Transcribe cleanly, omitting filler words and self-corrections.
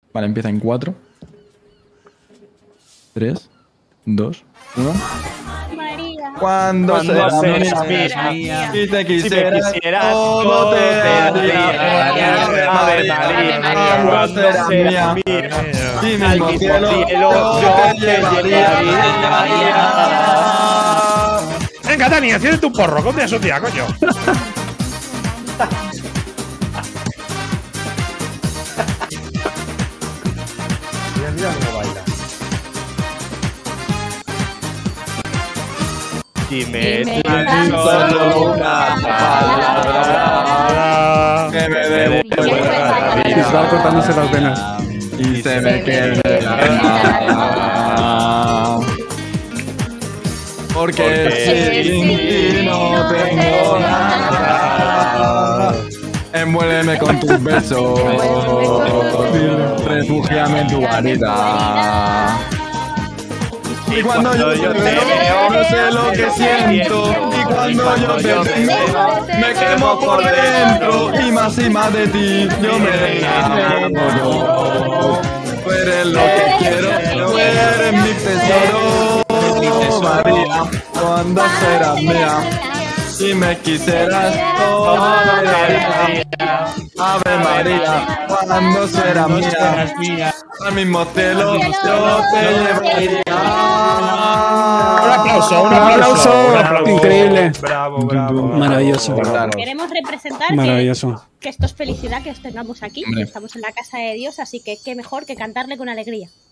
Vale, empieza en 4, 3, 2, 1. María. Cuando serás mía. y te Si quisieras, me quisieras, todo te daría. Ave María, cuando serás mía. Y al mismo mismo cielo, cielo yo te llevaría. Venga, Dani, enciéndete un porro. ¿Cómo te asocia, coño? Mira, mira cómo baila. Dime tan solo una palabra que me devuelva la vida. Estaba cortándose las venas. Y se me quede la alma. Porque sin ti no tengo nada. Envuélveme con tus besos. Refúgiame en tu guarida. Y cuando yo te veo, no sé lo que siento. Y cuando yo te tengo, me quemo por dentro. Y más de ti, yo me enamoro. Tú eres lo que quiero, tú eres mi tesoro. María, cuando serás mía. Si me quisieras todo Ave María, cuando serás mía. Al mismo cielo yo te llevaría. Un aplauso, un aplauso. Un aplauso. Increíble. Bravo, bravo. Maravilloso. Queremos representar Maravilloso. que esto es felicidad, que os tengamos aquí. Hombre. Estamos en la casa de Dios, así que qué mejor que cantarle con alegría.